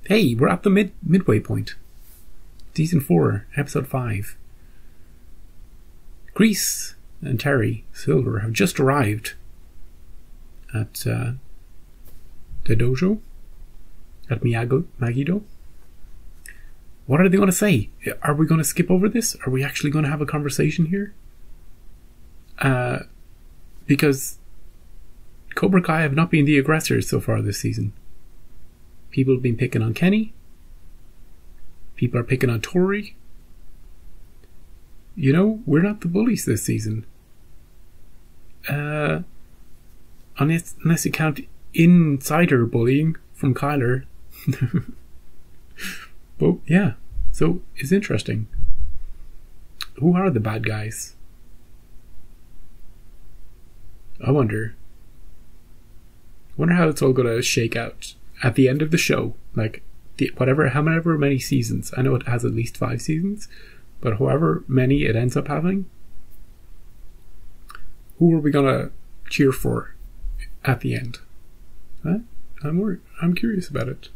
Hey, we're at the midway point. Season 4, episode 5. Grease and Terry Silver have just arrived at the dojo at Miyagi-Do. What are they going to say? Are we going to skip over this? Are we actually going to have a conversation here? Because Cobra Kai have not been the aggressors so far this season. People have been picking on Kenny. People are picking on Tori. You know, we're not the bullies this season. Unless you count insider bullying from Kyler. But yeah, so it's interesting. Who are the bad guys? I wonder how it's all going to shake out at the end of the show. Like, however many seasons. I know it has at least 5 seasons, but however many it ends up having, who are we going to cheer for at the end? Huh? I'm curious about it.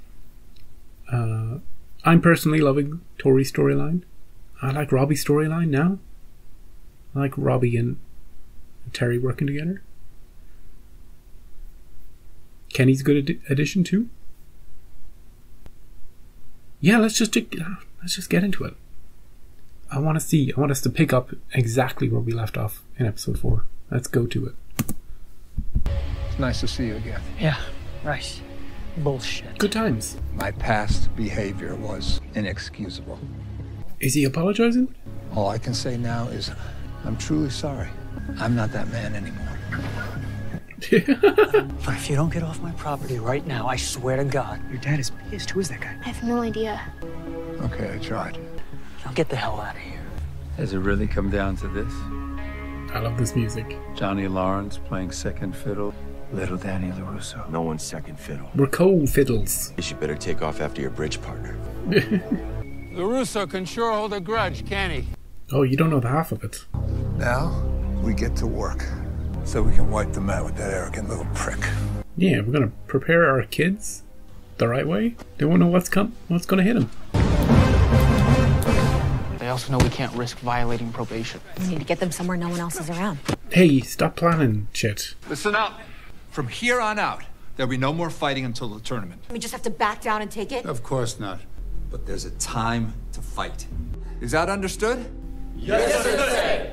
I'm personally loving Tori's storyline. I like Robbie's storyline now. I like Robbie and Terry working together. Kenny's a good addition too. Yeah, let's just get into it. I want us to pick up exactly where we left off in episode 4. Let's go to it. It's nice to see you again. Yeah, right. Bullshit. Good times. My past behavior was inexcusable. Is he apologizing? All I can say now is I'm truly sorry. I'm not that man anymore. But if you don't get off my property right now, I swear to God, your dad is pissed. Who is that guy? I have no idea. Okay, I tried. Now get the hell out of here. Has it really come down to this? I love this music. Johnny Lawrence playing second fiddle. Little Danny LaRusso. No one's second fiddle. We're co-fiddles. You better take off after your bridge partner. LaRusso can sure hold a grudge, can he? Oh, you don't know the half of it. Now, we get to work. So we can wipe them out with that arrogant little prick. Yeah, we're gonna prepare our kids the right way. They won't know what's gonna hit them. They also know we can't risk violating probation. We need to get them somewhere no one else is around. Hey, stop planning shit. Listen up. From here on out, there'll be no more fighting until the tournament. We just have to back down and take it? Of course not. But there's a time to fight. Is that understood? Yes, sir.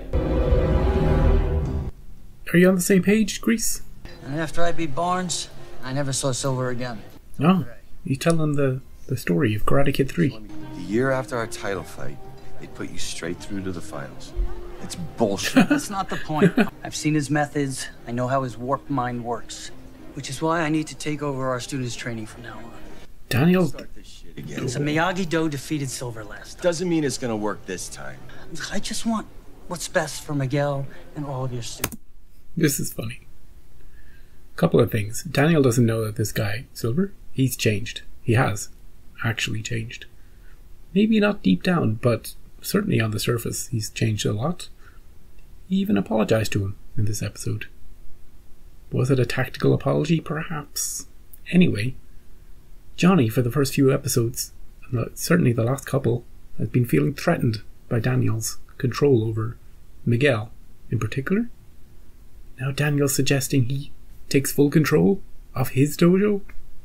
Are you on the same page, Grease? And after I beat Barnes, I never saw Silver again. Oh, you tell them the story of Karate Kid 3. The year after our title fight, they put you straight through to the finals. It's bullshit. That's not the point. I've seen his methods. I know how his warped mind works. Which is why I need to take over our students' training from now on. Daniel. Start this shit again. So Miyagi-Do defeated Silver last time. Doesn't mean it's gonna work this time. I just want what's best for Miguel and all of your students. This is funny. Couple of things. Daniel doesn't know that this guy, Silver, he's changed. He has actually changed. Maybe not deep down, but certainly on the surface, he's changed a lot. He even apologized to him in this episode. Was it a tactical apology, perhaps? Anyway, Johnny, for the first few episodes, and certainly the last couple, has been feeling threatened by Daniel's control over Miguel in particular. Now Daniel's suggesting he takes full control of his dojo.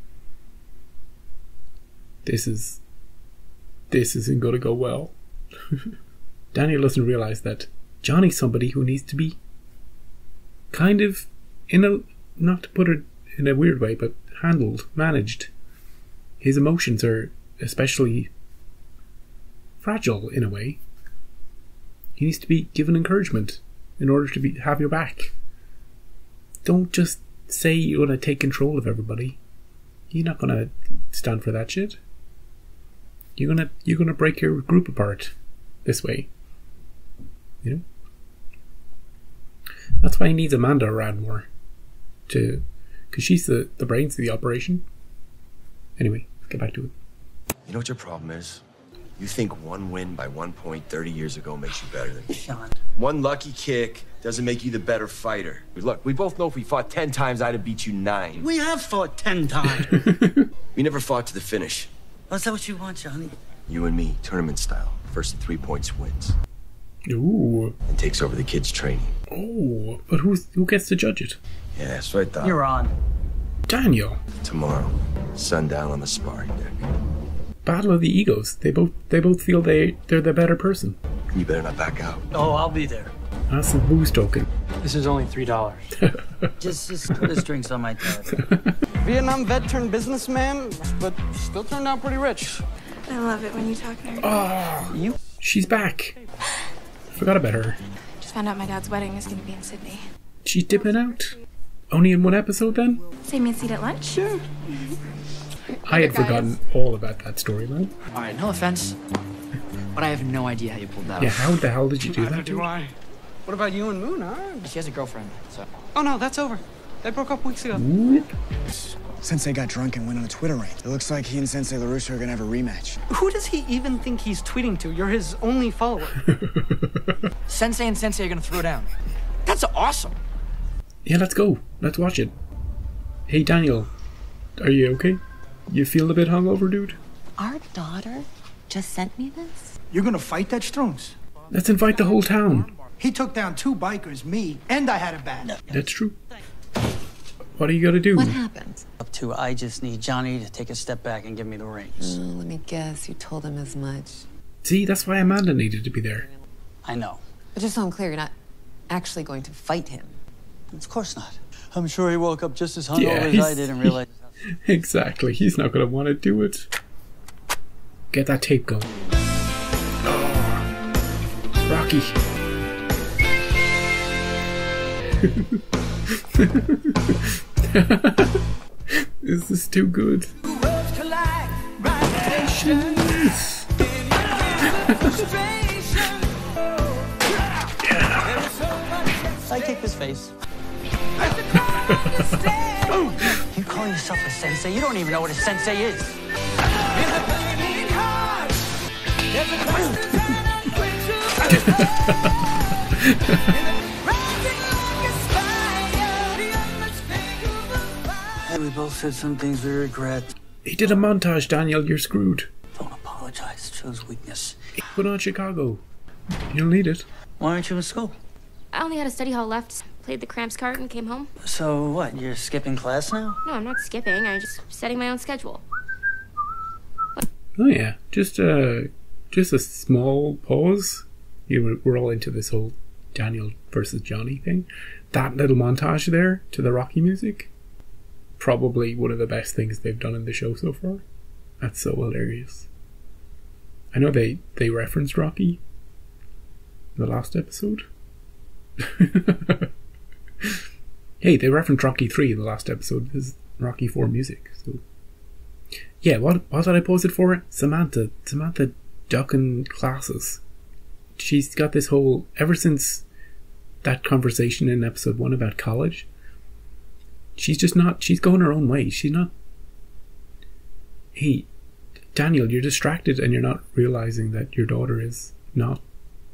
This isn't going to go well. Daniel doesn't realize that Johnny's somebody who needs to be kind of not to put it in a weird way, but managed. His emotions are especially fragile in a way. He needs to be given encouragement in order to have your back. Don't just say you're going to take control of everybody. You're not going to stand for that shit. You're gonna break your group apart this way. You know? That's why he needs Amanda around more. Because she's the brains of the operation. Anyway, let's get back to it. You know what your problem is? You think one win by 1 point 30 years ago makes you better than me. Sean. One lucky kick, Doesn't make you the better fighter. Look, we both know if we fought 10 times, I'd have beat you 9. We have fought 10 times. We never fought to the finish. Oh, is that what you want, Johnny? You and me, tournament style. First 3 points wins. Ooh. And takes over the kids' training. Oh, but who gets to judge it? Yeah, that's what I thought. You're on. Daniel. Tomorrow, sundown on the sparring deck. Battle of the egos. They both feel they're the better person. You better not back out. Oh, I'll be there. That's some booze token. This is only $3. Just put his drinks on my tab. Vietnam vet turned businessman, but still turned out pretty rich. I love it when you talk nerdy. Oh, she's back. Forgot about her. Just found out my dad's wedding is going to be in Sydney. She's dipping out. Only in one episode then? Save me a seat at lunch? Sure. I had forgotten all about that storyline. Alright, no offense, but I have no idea how you pulled that Yeah, off. how the hell did you do that? do I. What about you and Moon, huh? She has a girlfriend, so... Oh no, that's over. They broke up weeks ago. Whoop. Sensei got drunk and went on a Twitter rant. It looks like he and Sensei LaRusso are gonna have a rematch. Who does he even think he's tweeting to? You're his only follower. Sensei and Sensei are gonna throw down. That's awesome. Yeah, let's go. Let's watch it. Hey, Daniel. Are you okay? You feel a bit hungover, dude? Our daughter just sent me this? You're gonna fight that Strunks? Let's invite the whole town. He took down 2 bikers, me, and I had a bat. That's true. What are you gonna do? What happened? Up to, I just need Johnny to take a step back and give me the reins. Let me guess, you told him as much. See, that's why Amanda needed to be there. I know. But just so I'm clear, you're not actually going to fight him. Of course not. I'm sure he woke up just as hungover Yeah, as I did and realized... Exactly. He's not gonna want to do it. Get that tape going. Oh, Rocky. This is too good. Sidekick his face. You call yourself a sensei? You don't even know what a sensei is. Hey, we both said some things we regret. He did a montage, Daniel. You're screwed. Don't apologize. It shows weakness. Put on Chicago. You'll need it. Why aren't you in school? I only had a study hall left. Played the cramps card and came home. So what? You're skipping class now? No, I'm not skipping. I'm just setting my own schedule. Oh yeah, just a small pause. We're all into this whole Daniel versus Johnny thing. That little montage there to the Rocky music, probably one of the best things they've done in the show so far. That's so hilarious. I know they referenced Rocky in the last episode. Hey, they referenced Rocky 3 in the last episode. This is Rocky 4 music. So yeah, what did I pause it for? Samantha ducking classes. She's got this whole, ever since that conversation in episode 1 about college, she's going her own way. She's not. Hey, Daniel, you're distracted and you're not realizing that your daughter is not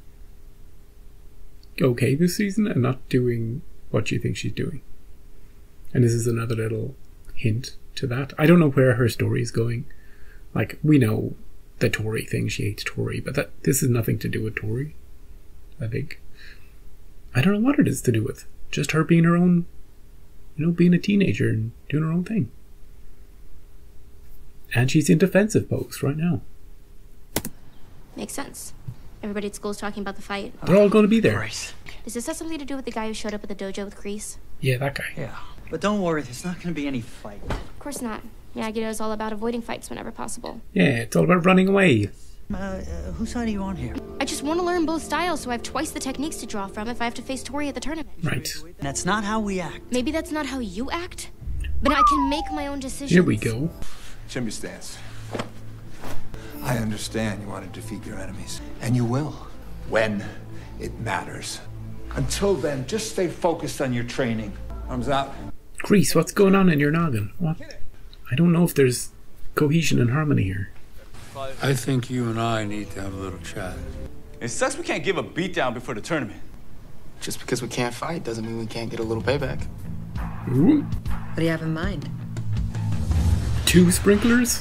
okay this season and not doing what you think she's doing. And this is another little hint to that. I don't know where her story is going. Like, we know the Tori thing, she hates Tori, but this is nothing to do with Tori, I think. I don't know what it is to do with. Just her being her own, being a teenager and doing her own thing. And she's in defensive pose right now. Makes sense. Everybody at school is talking about the fight. They're all going to be there. Right. Does this have something to do with the guy who showed up at the dojo with Grease? Yeah, that guy. Yeah. But don't worry, there's not going to be any fight. Of course not. Miyagi-Do is all about avoiding fights whenever possible. Yeah, it's all about running away. Whose side are you on here? I just want to learn both styles so I have twice the techniques to draw from if I have to face Tori at the tournament. Right. That's not how we act. Maybe that's not how you act, but I can make my own decisions. Here we go. Shimmy your stance. I understand you want to defeat your enemies. And you will. When it matters. Until then, just stay focused on your training. Arms out. Grease, what's going on in your noggin? What? I don't know if there's cohesion and harmony here. I think you and I need to have a little chat. It sucks we can't give a beatdown before the tournament. Just because we can't fight doesn't mean we can't get a little payback. Ooh. What do you have in mind? 2 sprinklers?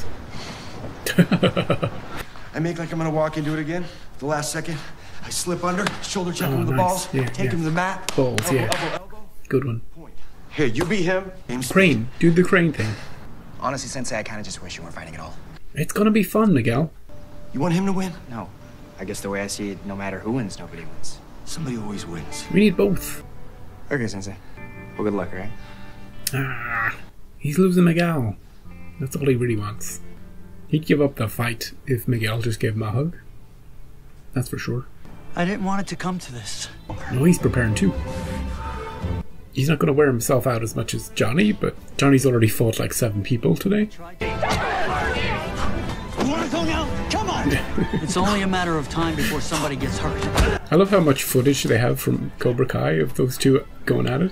I make like I'm gonna walk into it again. The last second, I slip under, shoulder check him with the balls, take him to the mat. Balls, elbow, yeah. elbow. Good one. Here, you beat him. Crane. Do the crane thing. Honestly, Sensei, I kind of just wish you weren't fighting at all. It's gonna be fun, Miguel. You want him to win? No. I guess the way I see it, no matter who wins, nobody wins. Somebody always wins. We need both. Okay, Sensei. Well, good luck, right? Ah, he's losing Miguel. That's all he really wants. He'd give up the fight if Miguel just gave him a hug. That's for sure. I didn't want it to come to this. No, he's preparing too. He's not going to wear himself out as much as Johnny, but Johnny's already fought like 7 people today. You want to go now? Come on! It's only a matter of time before somebody gets hurt. I love how much footage they have from Cobra Kai of those two going at it.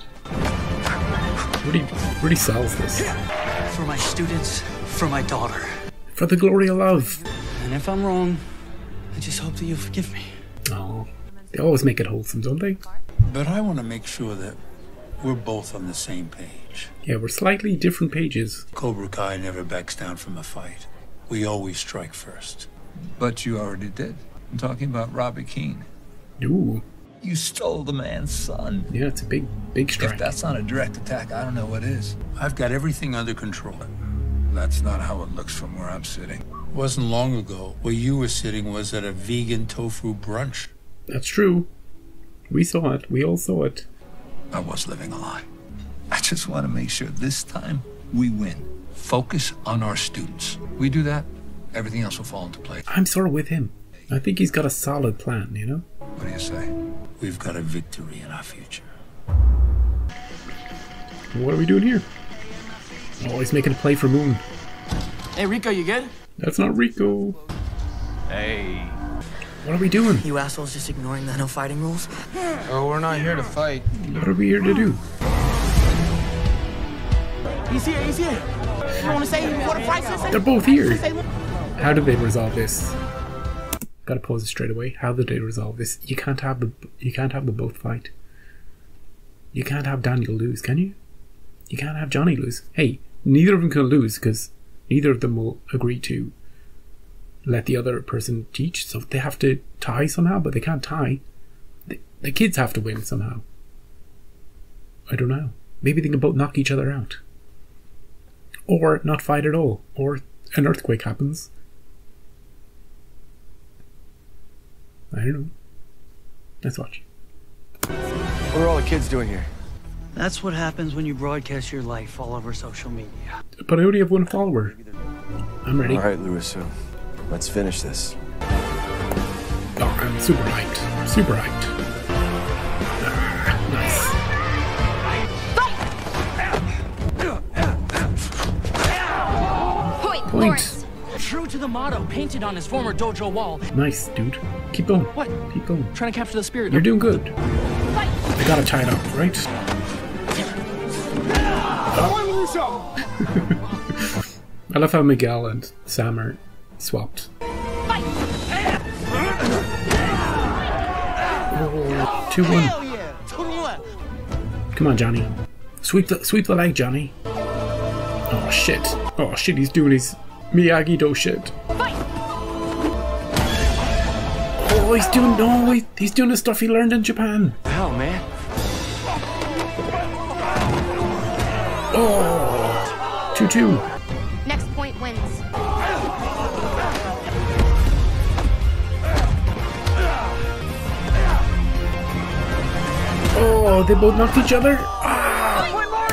Really sells this. For my students, for my daughter. For the glory of love. And if I'm wrong, I just hope that you'll forgive me. Oh, they always make it wholesome, don't they? But I want to make sure that we're both on the same page. Yeah, we're slightly different pages. Cobra Kai never backs down from a fight. We always strike first. But you already did. I'm talking about Robbie Keane. Ooh. You stole the man's son. Yeah, it's a big strike. If that's not a direct attack, I don't know what is. I've got everything under control. That's not how it looks from where I'm sitting. It wasn't long ago where you were sitting was at a vegan tofu brunch. That's true. We saw it. We all saw it. I was living a lie. I just want to make sure this time we win. Focus on our students. We do that, everything else will fall into place. I'm sort of with him. I think he's got a solid plan, you know? What do you say? We've got a victory in our future. What are we doing here? Oh, he's making a play for Moon. Hey, Rico, you good? That's not Rico. Hey. What are we doing? You assholes just ignoring the no fighting rules? Oh, we're not here to fight. What are we here to do? He's here, he's here. You want to say before the fight, Sensei? They're both here. How did they resolve this? Gotta pause it straight away. How did they resolve this? You can't have them both fight. You can't have Daniel lose, can you? You can't have Johnny lose. Hey, neither of them can lose because neither of them will agree to let the other person teach. So they have to tie somehow, but they can't tie. The kids have to win somehow. I don't know. Maybe they can both knock each other out. Or not fight at all. Or an earthquake happens. I don't know. Let's watch. What are all the kids doing here? That's what happens when you broadcast your life all over social media. But I only have 1 follower. I'm ready. All right, Louisu. Let's finish this. Oh, I'm super hyped. Super hyped. Ah, nice. Point. True to the motto painted on his former dojo wall. Nice, dude. Keep going. What? Keep going. Trying to capture the spirit. You're doing good. I gotta tie it up, right? I love how Miguel and Sam are swapped. Oh, 2-1. Come on, Johnny. Sweep the leg, Johnny. Oh shit. Oh shit, he's doing his Miyagi-Do shit. Oh, he's doing the stuff he learned in Japan. Hell, man. Oh, 2-2. Next point wins. Oh, they both knocked each other. Ah.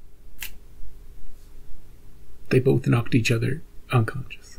They both knocked each other unconscious.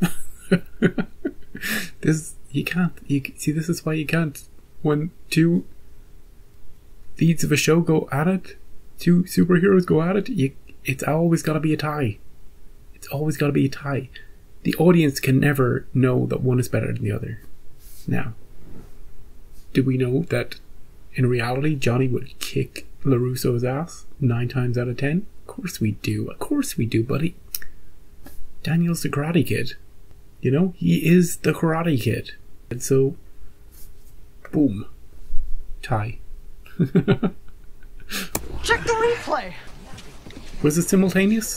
See, this is why you can't. When 2 leads of a show go at it, 2 superheroes go at it, it's always got to be a tie. It's always got to be a tie. The audience can never know that one is better than the other. Now, do we know that in reality Johnny would kick LaRusso's ass 9 times out of 10? Of course we do. Of course we do, buddy. Daniel's the Karate Kid. You know, he is the Karate Kid. And so, boom. Tie. Check the replay. Was it simultaneous?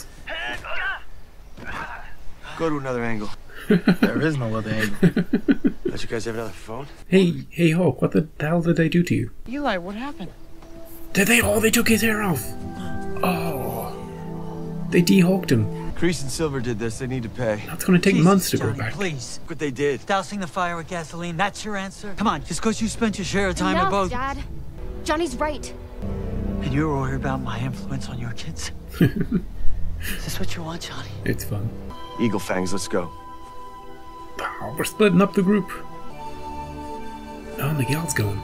Go to another angle. There is no other angle. Don't you guys have another phone? Hey Hawk, what the hell did they do to you? Eli, what happened? Did they? Oh, they took his hair off. Oh, they dehawked him. Kreese and Silver did this. They need to pay. That's going to take months to go back. Please. Look what they did. Dousing the fire with gasoline, that's your answer? Come on, just because you spent your share of time Enough, at both... Dad. Johnny's right. And you're worried about my influence on your kids? Is this what you want, Johnny? It's fun. Eagle Fangs, let's go. Oh, we're splitting up the group. Oh, Miguel's going.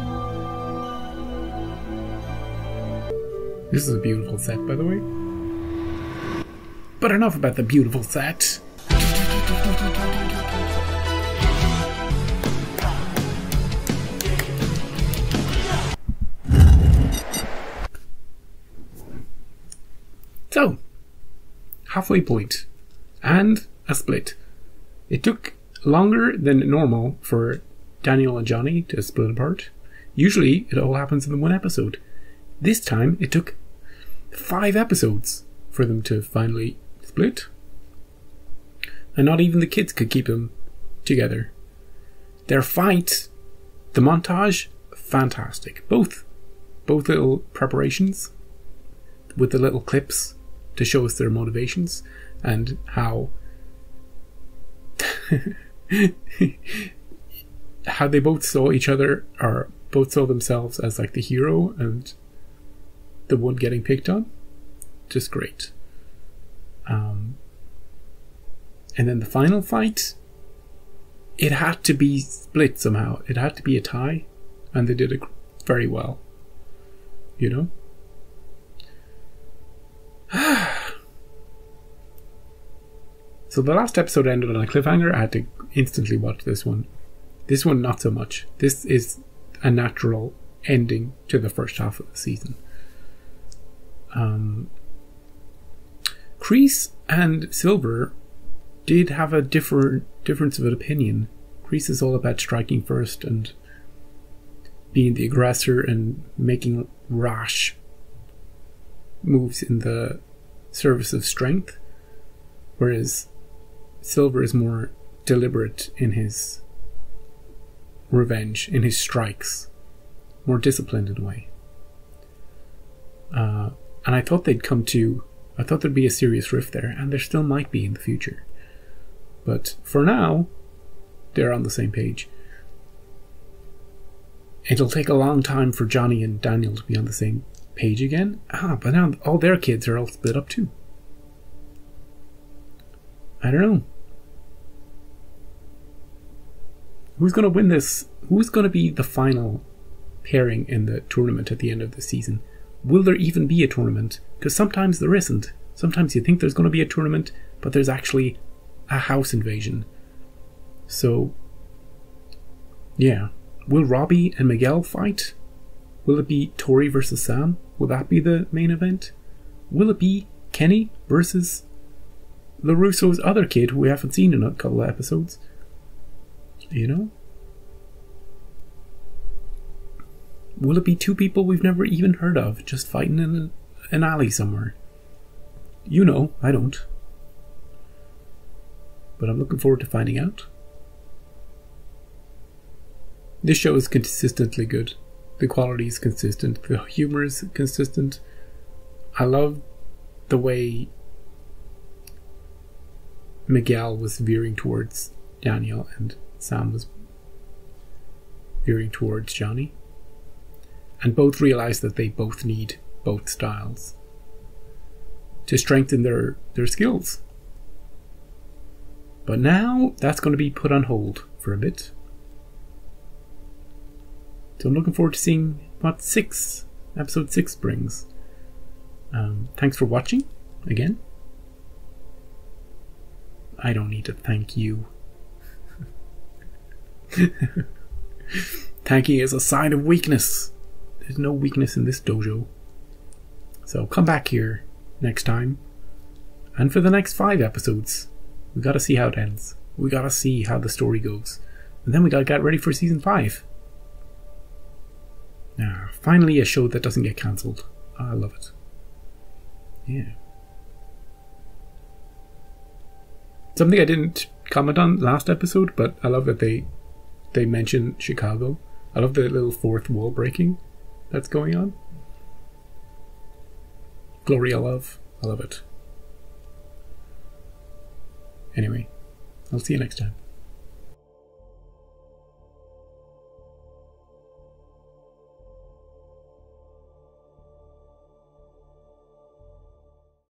This is a beautiful set, by the way. But enough about the beautiful set. So, halfway point, and a split. It took longer than normal for Daniel and Johnny to split apart. Usually, it all happens in one episode. This time, it took 5 episodes for them to finally split. And not even the kids could keep them together. Their fight, the montage, fantastic. Both little preparations with the little clips to show us their motivations and how how they both saw each other, or both saw themselves as like the hero and the one getting picked on. Just great. And then the final fight, it had to be split somehow. It had to be a tie, and they did it very well. You know? So the last episode ended on a cliffhanger. I had to instantly watch this one. This one, not so much. This is a natural ending to the first half of the season. Kreese and Silver did have a difference of opinion. Kreese is all about striking first and being the aggressor and making rash moves in the service of strength, whereas Silver is more deliberate in his revenge, in his strikes, more disciplined in a way. And I thought I thought there'd be a serious rift there, and there still might be in the future. But for now, they're on the same page. It'll take a long time for Johnny and Daniel to be on the same page again. But now all their kids are all split up too. I don't know. Who's going to win this? Who's going to be the final pairing in the tournament at the end of the season? Will there even be a tournament? Because sometimes there isn't. Sometimes you think there's going to be a tournament, but there's actually a house invasion. So, yeah. Will Robbie and Miguel fight? Will it be Tori versus Sam? Will that be the main event? Will it be Kenny versus LaRusso's other kid who we haven't seen in a couple of episodes? You know? Will it be 2 people we've never even heard of just fighting in an alley somewhere? You know, I don't. But I'm looking forward to finding out. This show is consistently good. The quality is consistent. The humor is consistent. I love the way Miguel was veering towards Daniel and Sam was veering towards Johnny. And both realize that they both need both styles to strengthen their skills. But now that's going to be put on hold for a bit. So I'm looking forward to seeing what episode 6 brings. Thanks for watching again. I don't need to thank you. Thanking is a sign of weakness. There's no weakness in this dojo. So come back here next time. And for the next 5 episodes, we gotta see how it ends. We gotta see how the story goes. And then we gotta get ready for season 5. Finally a show that doesn't get cancelled. I love it. Yeah. Something I didn't comment on last episode, but I love that they mention Chicago. I love the little fourth wall breaking that's going on. Gloria love. I love it. Anyway, I'll see you next time.